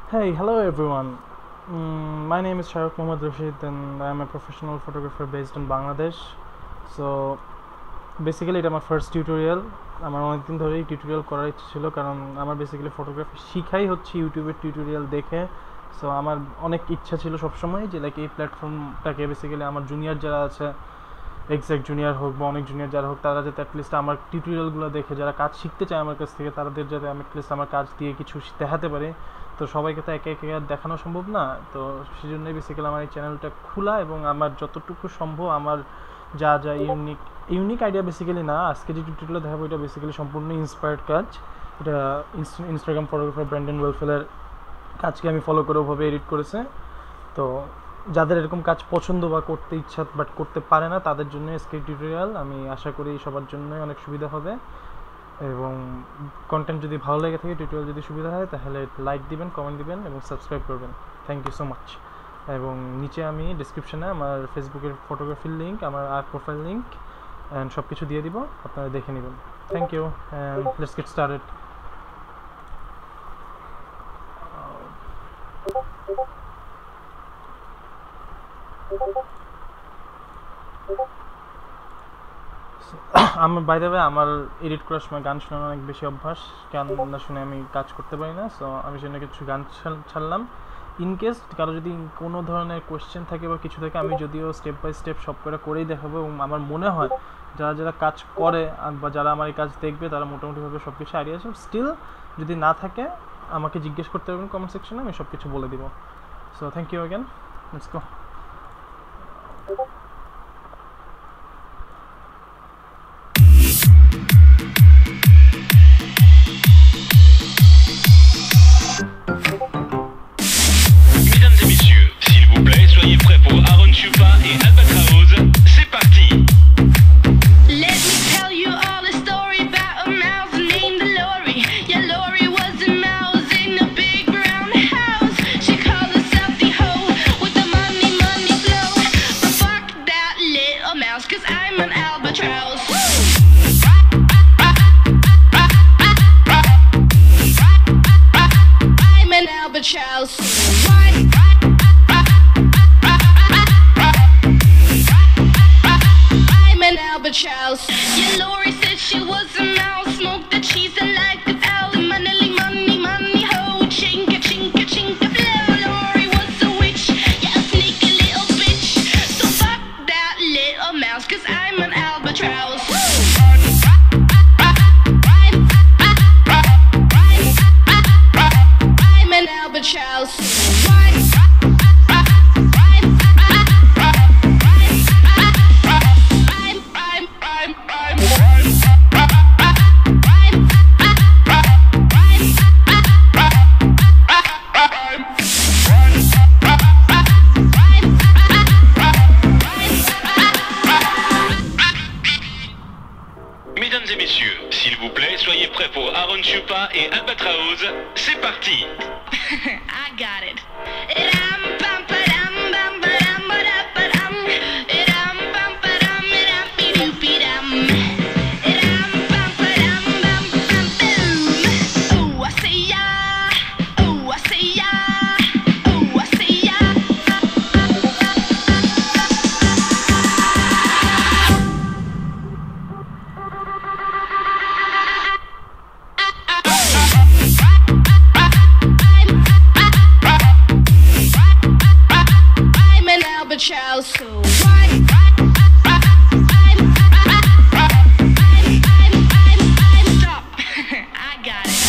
Hey, hello everyone. My name is Shahrukh Mohammad Rashid and I am a professional photographer based in Bangladesh. So basically এটা আমার first tutorial. আমার অনেকদিন ধরেই tutorial করার ইচ্ছে ছিল, কারণ আমার বেসিক্যালি ফটোগ্রাফি শিখাই হচ্ছে ইউটিউবের টিউটোরিয়াল দেখে। সো আমার অনেক ইচ্ছা ছিল সবসময় যে লাইক এই প্ল্যাটফর্মটাকে বেসিক্যালি আমার জুনিয়র যারা আছে, এক্সাক্ট জুনিয়র হোক বা অনেক জুনিয়র যারা হোক, তারা যাতে অ্যাটলিস্ট আমার টিউটোরিয়ালগুলো দেখে যারা কাজ শিখতে চায় আমার কাছ থেকে, তাদের যাতে আমি অ্যাটলিস্ট আমার কাজ দিয়ে কিছু দেখাতে পারি। তো সবাইকে তো একে একে দেখানো সম্ভব না, তো সেই জন্যই বেসিক্যালি আমার এই চ্যানেলটা খোলা এবং আমার যতটুকু সম্ভব আমার যা যা ইউনিক আইডিয়া বেসিক্যালি না, আজকে যে টিউটোরিয়ালটা দেখাবো এটা বেসিক্যালি সম্পূর্ণ ইন্সপায়ার্ড কাজ। এটা ইনস্টাগ্রাম ফটোগ্রাফার ব্র্যান্ডন ওয়েলফেলের কাজকে আমি ফলো করে ওভাবে এডিট করেছে। তো যাদের এরকম কাজ পছন্দ বা করতে ইচ্ছা বাট করতে পারে না, তাদের জন্য আজকে টিউটোরিয়াল। আমি আশা করি সবার জন্যই অনেক সুবিধা হবে এবং কন্টেন্ট যদি ভালো লেগে থাকে, টিউটোরিয়াল যদি সুবিধা হয়, তাহলে লাইক দিবেন, কমেন্ট দিবেন এবং সাবস্ক্রাইব করবেন। Thank you so much. এবং নিচে আমি ডিসক্রিপশানে আমার ফেসবুকের ফটোগ্রাফির লিঙ্ক, আমার আর প্রোফাইল লিঙ্ক অ্যান্ড সব কিছু দিয়ে দিব, আপনারা দেখে নেবেন। Thank you and let's get started. আমার বাই দ্য ওয়ে আমার এডিট করার সময় গান শোনানো অনেক বেশি অভ্যাস, গান না শুনে আমি কাজ করতে পারি না। সো আমি সেখানে কিছু গান ছাড়লাম। ইনকেস কারো যদি কোনো ধরনের কোয়েশ্চেন থাকে বা কিছু থাকে, আমি যদিও স্টেপ বাই স্টেপ সব করেই দেখাবো এবং আমার মনে হয় যারা যারা কাজ করে বা যারা আমার এই কাজ দেখবে তারা মোটামুটিভাবে সব কিছু আইডিয়া আছে। স্টিল যদি না থাকে আমাকে জিজ্ঞেস করতে পারবেন কমেন্ট সেকশনে, আমি সব কিছু বলে দিব। So thank you again, let's go. Soyez prêts pour Aaron Chupa et Albatraoz, c'est parti! Let me tell you all a story about a mouse named Lori. Yeah, Lori was a mouse in a big brown house. She called herself the hoe with the money flow. But fuck that little mouse, 'cause I'm an albatross. I'm an albatross. Albatross. Yeah, Lori said she was a mouse, smoked the cheese and liked the owl. Money, ho, chinka, blow. Lori was a witch, yeah, a sneaky little bitch. So fuck that little mouse, 'cause I'm an albatross. I'm an albatross. Mesdames et messieurs, s'il vous plaît, soyez prêts pour Aaron Chupa et Albatraoz, c'est parti! I got it. Albatross, so why? Stop. I got it.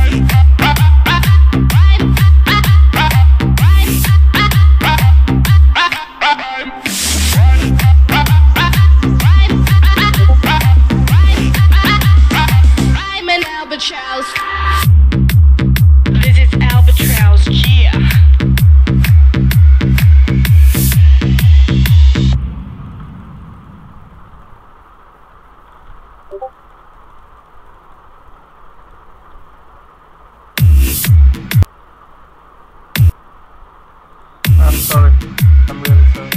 I'm an albatross. This is albatross, yeah. I'm sorry. I'm really sorry.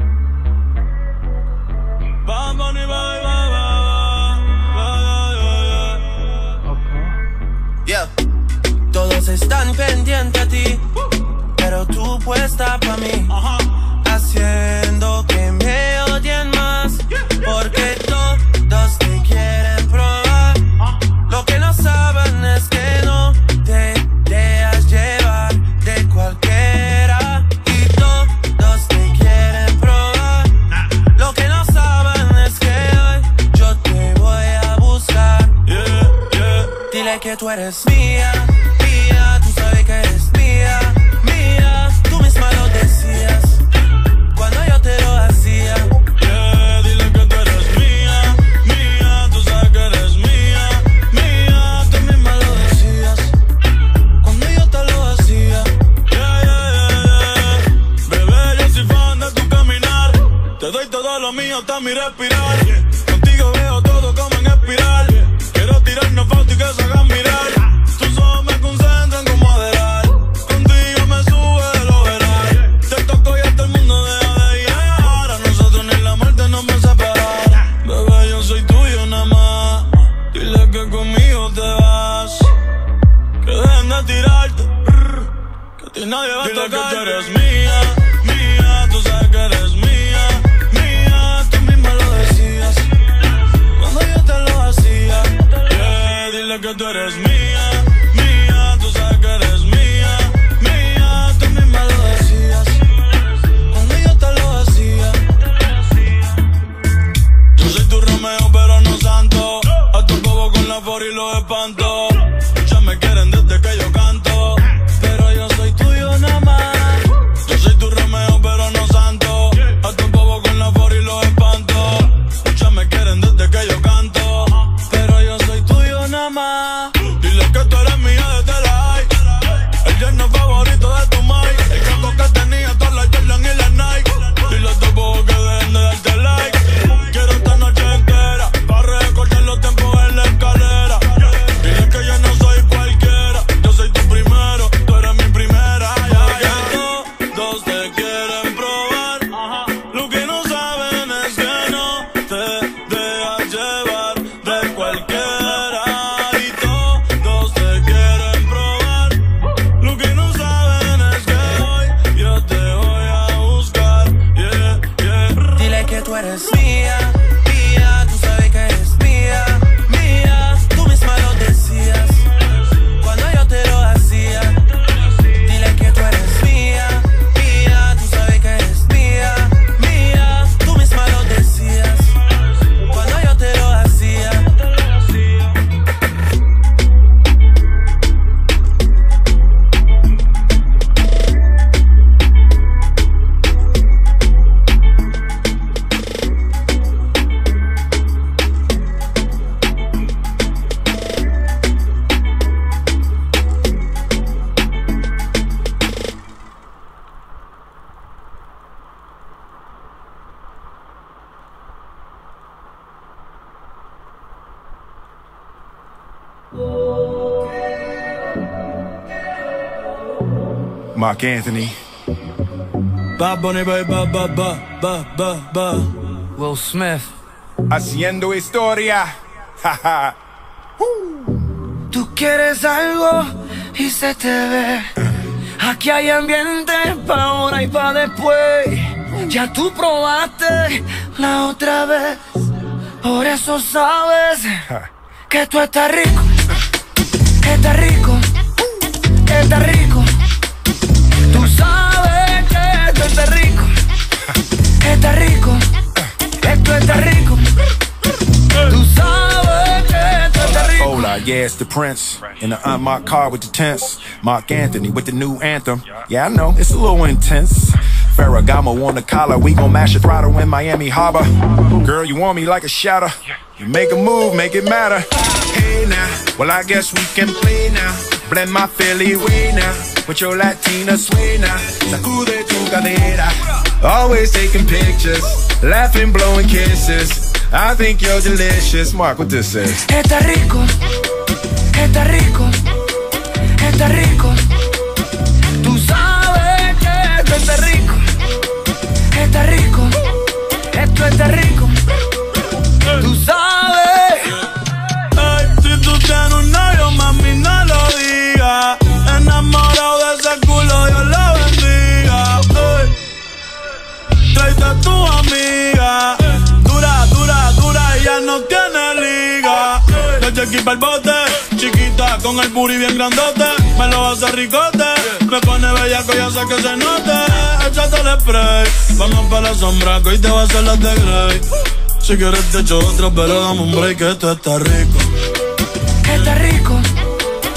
Bam, bam, bam, bam, bam, bam, bam, bam, bam, que tú eres mía, mía, tú sabes que eres mía, mía, tú misma lo decías cuando yo te lo hacía. Yeah, dile que tú eres mía, mía, tú sabes que eres mía, mía, tú misma lo decías cuando yo te lo hacía. Yeah, yeah, yeah, yeah. Bebé, yo soy fan de tu caminar, te doy todo lo mío hasta mi respirar. Contigo veo todo como en espiral. Quiero tirarnos fotos y que se hagan mirar. Tus ojos me concentran como adelar. Contigo me sube el overall. Te toco y hasta el mundo deja de llegar. A nosotros ni la muerte nos va a separar. Bebé, yo soy tuyo nada más. Dile que conmigo te vas. Que dejen de tirarte. Que a ti nadie va a tocar. Dile que tú eres mía, mía. Tú sabes que eres mía, mía. Tú misma lo decías cuando yo te lo hacía. Yeah, dile que tú eres mía, mía. Tú sabes que eres mía, mía. Tú misma lo decías cuando yo te lo hacía. Yo soy tu Romeo pero no santo. A tu bobo con la for y los espanto. Ya me quieren desde que yo canto, pero yo soy tuyo nada más. Yo soy tu Romeo pero no santo. A tu bobo con la for y los espanto. Ya me quieren desde que yo canto, pero yo soy tuyo nada más. Dile que tú eres mía desde la high. El yerno favorito de tu mai. El caco que tenía todas las Jordan y las Nike. Dile a tu bobo que dejen de darte like. Quiero esta noche entera para recordar los tiempos en la escalera. Dile que yo no soy cualquiera. Yo soy tu primero, tú eres mi primera. Todos te quieren probar. Lo que no saben es que no te dejas llevar de cualquiera. Y todos te quieren probar. Lo que no saben es que hoy yo te voy a buscar. Yeah, yeah. Dile que tú eres mía, mía, tú sabes que eres mía, mía, tú misma lo decías cuando yo te lo hacía. Dile que tú eres mía, mía, tú sabes que eres mía, mía, tú misma lo decías cuando yo te lo hacía. Mark Anthony. Bad Bunny, ba. Will Smith. Haciendo historia. Jaja. Tú quieres algo y se te ve. Aquí hay ambiente pa' ahora y pa' después. Ya tú probaste la otra vez. Por eso sabes que tú estás rico. Estás rico. Estás rico. Tú sabes que tú estás rico. Estás rico. Esto está rico. Tú sabes que tú estás rico. Hola, yeah, it's the Prince in the unmarked car with the tents. Mark Anthony with the new anthem. Yeah, I know, it's a little intense. Ferragamo on the collar, we gon' mash a throttle in Miami Harbor. Girl, you want me like a shadow. You make a move, make it matter. Hey now, well I guess we can play now. Blend my Philly way now with your Latina sway now. Sacude tu cadera. Always taking pictures, laughing, blowing kisses. I think you're delicious. Mark, what this is? Está rico. Está rico. Está rico. Tú sabes que esto está rico. Está rico. Esto está rico. Tú sabes. Hey, si tú tienes un novio, mami, no lo digas. Enamorado de ese culo, Dios lo bendiga. Hey, tráete a tu amiga. Dura, dura, dura, ella no tiene liga. Desde aquí pa'l bote, chiquita, con el booty bien grandote. Me lo hace ricote, me pone bellaco, ya sé que se note. Échate el spray, vamos pa' la sombra, que hoy te va a hacer las de Grey. Si quieres te echo otra, pero dame un break, que esto está rico. Está rico.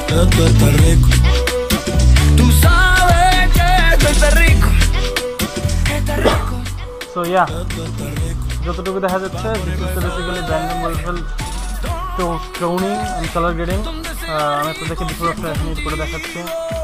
esto está rico. Tú sabes que esto está rico. Está rico. So yeah যতটুকু দেখা যাচ্ছে basically Brandon Woelfel toning and colour grading আমি আপনাদেরকে before after এখন করে দেখাচ্ছি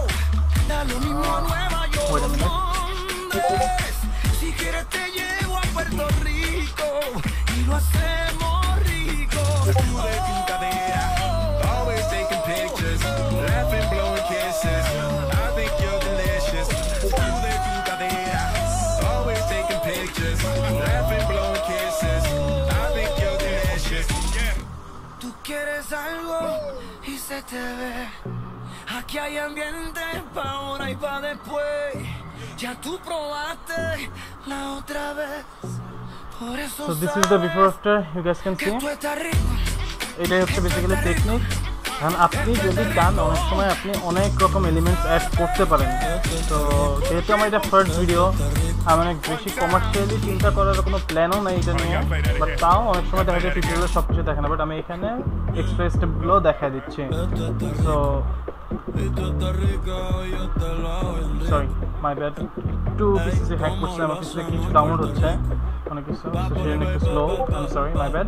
Wait a minute. Si quieres te llevo a Puerto Rico y lo hacemos rico. Tú de tu cadera, always taking pictures, laughing, blowing kisses. I think you're delicious. Tú de tu cadera, always taking pictures, laughing, blowing kisses. I think you're delicious. Tú quieres algo y se te ve. Aquí hay ambiente pa' ahora y pa' después. Ya tú probaste la otra vez. Por eso So this is the before after, you guys can que see. tú estás rico. এটাই হচ্ছে basically technique. কারণ আপনি যদি চান অনেক সময় আপনি অনেক রকম এলিমেন্টস অ্যাড করতে পারেন। তো যেহেতু আমার এটা ফার্স্ট ভিডিও, আমি অনেক বেশি কমার্শিয়ালি চিন্তা করার কোনো প্ল্যানও নেই এটা নিয়ে, বাট তাও অনেক সময় দেখা যায় টিউটোরিয়ালে সব কিছু দেখে না, বাট আমি এখানে এক্সপ্রেস স্টেপগুলো দেখা দিচ্ছি। সো সরি মাই ব্যাড, একটু পিসিসি হ্যাক করছে, আমার পিসিতে কিছু ডাউনলোড হচ্ছে অনেক কিছু, সেজন্য একটু slow, I sorry my bad.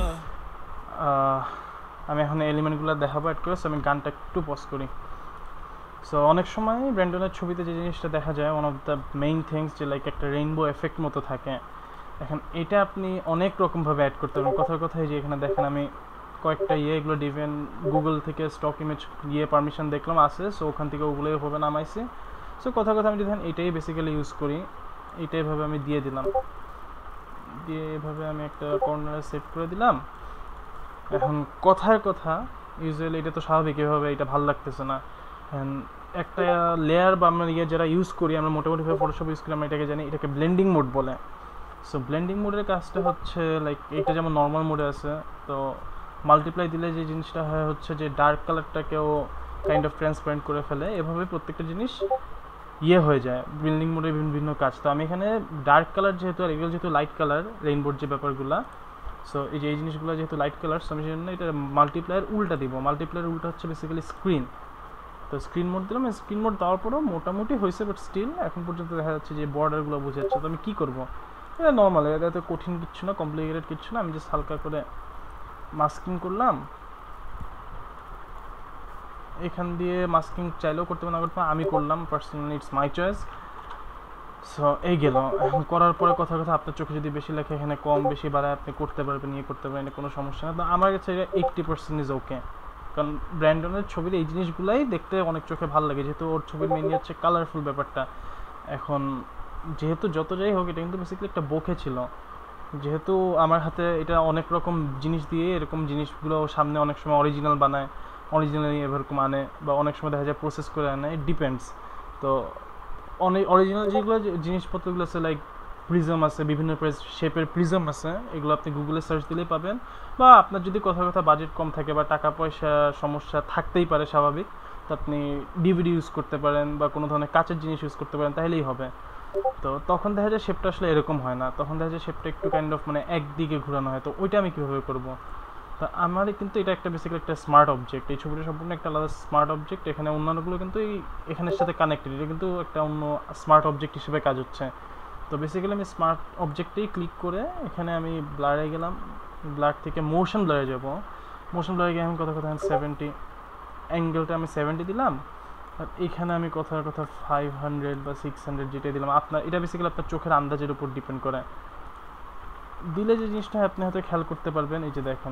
আমি এখন এলিমেন্টগুলো দেখাবো অ্যাড করে, আমি গানটা একটু পজ করি। সো অনেক সময় ব্র্যান্ডনের ছবিতে যে জিনিসটা দেখা যায়, one of the main things যে লাইক একটা রেইনবো এফেক্ট মতো থাকে। এখন এটা আপনি অনেক রকমভাবে অ্যাড করতে পারেন। কথার কথায় যে এখানে দেখেন আমি কয়েকটা এগুলো ডিভেন গুগল থেকে স্টক ইমেজ পারমিশন দেখলাম আছে, সো ওখান থেকে ওগুলোই ওভাবে নামাইছি। সো কথা আমি যদি এটাই বেসিক্যালি ইউজ করি, এইটাই ভাবে আমি দিয়ে দিলাম, দিয়ে এভাবে আমি একটা কর্নারে সেট করে দিলাম। এখন কথার কথা ইউজুয়ালি এটা তো স্বাভাবিক, এভাবে এটা ভালো লাগতেছে না। একটা লেয়ার বা আমরা যারা ইউজ করি, আমরা মোটামুটিভাবে ফটোশপ ইউজ করি, আমরা এটাকে জানি এটাকে ব্লেন্ডিং মোড বলে। সো ব্লেন্ডিং মোডের কাজটা হচ্ছে লাইক এটা যেমন নর্মাল মোডে আছে, তো মাল্টিপ্লাই দিলে যে জিনিসটা হয় হচ্ছে যে ডার্ক কালারটাকেও কাইন্ড অফ ট্রান্সপারেন্ট করে ফেলে, এভাবে প্রত্যেকটা জিনিস হয়ে যায় ব্লেন্ডিং মোডের বিভিন্ন কাজ। তো আমি এখানে ডার্ক কালার যেহেতু আর এগুলো যেহেতু লাইট কালার, রেইনবোর যে ব্যাপারগুলো, সো এই যে এই জিনিসগুলো যেহেতু লাইট কালার, সো আমি সেই জন্য এটা মাল্টিপ্লায়ার উল্টা দিব। মাল্টিপ্লায়ার উল্টা হচ্ছে বেসিক্যালি স্ক্রিন। তো স্ক্রিন মোড দিলাম, স্ক্রিন মোড দেওয়ার পরেও মোটামুটি হয়েছে, বাট স্টিল এখন পর্যন্ত দেখা যাচ্ছে যে বর্ডারগুলো বোঝা যাচ্ছে। তো আমি কী করবো, এটা নর্মাল, এটা তো কঠিন কিচ্ছু না, কমপ্লিকেটেড কিচ্ছু না। আমি জাস্ট হালকা করে মাস্কিং করলাম, এখান দিয়ে মাস্কিং চাইলেও করতে পারে না করতে পারে, আমি করলাম personally, it's my choice. So এই গেল। এখন করার পরে কথা আপনার চোখে যদি বেশি লেখে, এখানে কম বেশি বাড়ায় আপনি করতে পারবেন, করতে পারেন, কোনো সমস্যা না। তো আমার কাছে এটা 80% ইজ ওকে, কারণ ব্র্যান্ডনের ছবির এই জিনিসগুলাই দেখতে অনেক চোখে ভালো লাগে, যেহেতু ওর ছবির মেইনলি হচ্ছে কালারফুল ব্যাপারটা। এখন যেহেতু যত যাই হোক, এটা কিন্তু বেসিক্যালি একটা বোকে ছিল, যেহেতু আমার হাতে এটা অনেক রকম জিনিস দিয়ে এরকম জিনিসগুলো সামনে অনেক সময় অরিজিনাল বানায়, অরিজিনালি এরকম আনে, বা অনেক সময় দেখা যায় প্রসেস করে আনে, ইট ডিপেন্ডস। তো অনেক অরিজিনাল যেগুলো জিনিসপত্রগুলো আছে লাইক প্রিজম আছে, বিভিন্ন শেপের প্রিজম আছে, এগুলো আপনি গুগলে সার্চ দিলেই পাবেন। বা আপনার যদি কথা বাজেট কম থাকে বা টাকা পয়সা সমস্যা থাকতেই পারে স্বাভাবিক, তো আপনি ডিভিডি ইউজ করতে পারেন বা কোনো ধরনের কাচের জিনিস ইউজ করতে পারেন, তাহলেই হবে। তো তখন দেখা যায় শেপটা আসলে এরকম হয় না, তখন দেখা যায় শেপটা একটু কাইন্ড অফ মানে একদিকে ঘোরানো হয়। তো ওইটা আমি কীভাবে করবো? তো আমার কিন্তু এটা একটা বেসিক্যালি একটা স্মার্ট অবজেক্ট, এই ছবিটা সম্পূর্ণ একটা আলাদা স্মার্ট অবজেক্ট। এখানে অন্যান্যগুলো কিন্তু এখানের সাথে কানেক্টেড, এটা কিন্তু একটা অন্য স্মার্ট অবজেক্ট হিসেবে কাজ হচ্ছে। তো বেসিক্যালি আমি স্মার্ট অবজেক্টেই ক্লিক করে এখানে আমি ব্লারে গেলাম, ব্লার থেকে মোশন ব্লারে যাব। মোশন ব্লারে গিয়ে আমি কথা 70 অ্যাঙ্গেলটা আমি 70 দিলাম, আর এখানে আমি কথা 500 বা 600 যেটা দিলাম। আপনার এটা বেসিক্যালি আপনার চোখের আন্দাজের উপর ডিপেন্ড করে। দিলে যে জিনিসটা আপনি হয়তো খেয়াল করতে পারবেন, এই যে দেখেন,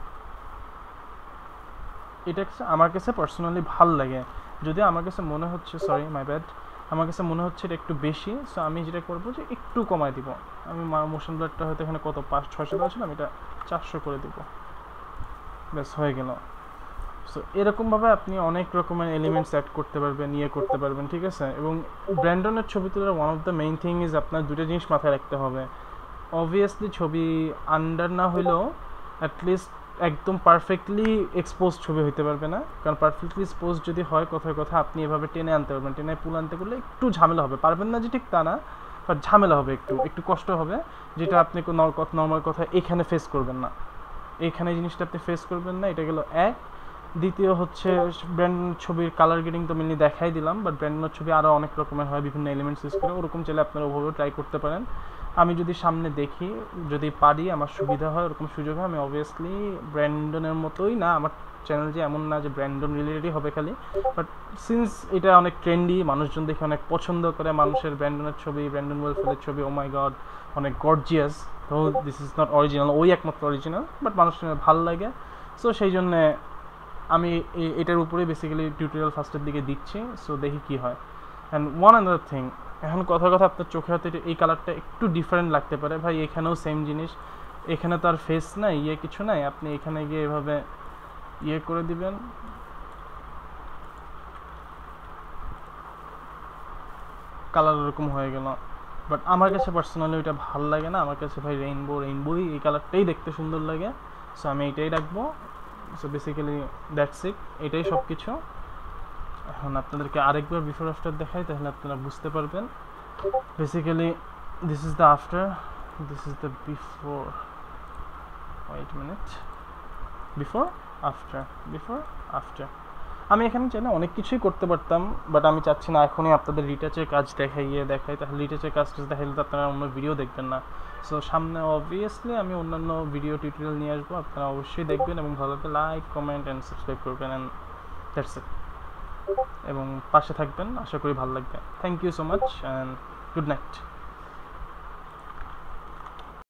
এটা আমার কাছে পার্সোনালি ভাল লাগে। যদিও আমার কাছে মনে হচ্ছে, সরি মাই ব্যাড, আমার কাছে মনে হচ্ছে এটা একটু বেশি। সো আমি যেটা করবো যে একটু কমায় দিব। আমি মোশন ব্লারটা হয়তো এখানে কত 500-600 দেওয়া ছিল, আমি এটা 400 করে দিব, ব্যাস হয়ে গেল। সো এরকমভাবে আপনি অনেক রকমের এলিমেন্টস অ্যাড করতে পারবেন, করতে পারবেন, ঠিক আছে। এবং ব্র্যান্ডনের ছবি তোলার one of the main thing is আপনার দুটো জিনিস মাথায় রাখতে হবে। অবভিয়াসলি ছবি আন্ডার না হইলেও অ্যাটলিস্ট একদম পারফেক্টলি এক্সপোজ ছবি হইতে পারবে না, কারণ পারফেক্টলি এক্সপোজ যদি হয় কথা আপনি এভাবে টেনে আনতে পারবেন। টেনে পুল আনতে করলে একটু ঝামেলা হবে, পারবেন না যে ঠিক তা না, বাট ঝামেলা হবে, একটু কষ্ট হবে, যেটা আপনি নর্মাল কথা এখানে ফেস করবেন না, এইখানে জিনিসটা আপনি ফেস করবেন না। এটা গেল এক। দ্বিতীয় হচ্ছে ব্র্যান্ডের ছবির কালার গ্রেডিং তো মেনলি দেখাই দিলাম, বাট ব্র্যান্ডের ছবি আরও অনেক রকমের হয়, বিভিন্ন এলিমেন্টস ইউজ করে, ওরকম চাইলে আপনারা ওভাবেও ট্রাই করতে পারেন। আমি যদি সামনে দেখি, যদি পারি, আমার সুবিধা হয়, ওরকম সুযোগ হয়, আমি অবভিয়াসলি ব্র্যান্ডনের মতোই না, আমার চ্যানেল যে এমন না যে ব্র্যান্ডন রিলেটেডই হবে খালি, বাট সিন্স এটা অনেক ট্রেন্ডি, মানুষজন দেখে অনেক পছন্দ করে, মানুষের ব্র্যান্ডনের ছবি, ব্র্যান্ডন ওয়েলফেলের ছবি, ও মাই গড অনেক গর্জিয়াস, তো দিস ইজ নট অরিজিনাল, ওই একমাত্র অরিজিনাল, বাট মানুষের ভালো লাগে। সো সেই জন্যে আমি এটার উপরে বেসিক্যালি টিউটোরিয়াল ফার্স্টের দিকে দিচ্ছি, সো দেখি কী হয়। অ্যান্ড ওয়ান আনাদার থিং, এখন কথা আপনার চোখে হাতে এই কালারটা একটু ডিফারেন্ট লাগতে পারে, ভাই এখানেও সেম জিনিস, এখানে তো আর ফেস নাই, কিছু নাই, আপনি এখানে গিয়ে এভাবে করে দিবেন, কালার এরকম হয়ে গেল। বাট আমার কাছে পার্সোনালি ওইটা ভালো লাগে না, আমার কাছে ভাই রেইনবোই এই কালারটাই দেখতে সুন্দর লাগে, সো আমি এইটাই রাখবো। সো বেসিক্যালি দ্যাটস ইট, এটাই সব কিছু। এখন আপনাদেরকে আরেকবার বিফোর আফটার দেখাই, তাহলে আপনারা বুঝতে পারবেন। Basically this is the after, this is the before, wait minute, before after. আমি এখানে চাইলে অনেক কিছুই করতে পারতাম, বাট আমি চাচ্ছি না এখনই আপনাদের রিটাচের কাজ দেখাই, তাহলে রিটাচের কাজটা দেখাইলে তো আপনারা অন্য ভিডিও দেখবেন না। সো সামনে অবভিয়াসলি আমি অন্যান্য ভিডিও টিউটোরিয়াল নিয়ে আসবো, আপনারা অবশ্যই দেখবেন এবং ভালো লাগলে লাইক, কমেন্ট অ্যান্ড সাবস্ক্রাইব করবেন, অ্যান্ড দ্যাটস ইট, এবং পাশে থাকবেন, আশা করি ভালো লাগবে। Thank you so much and good night.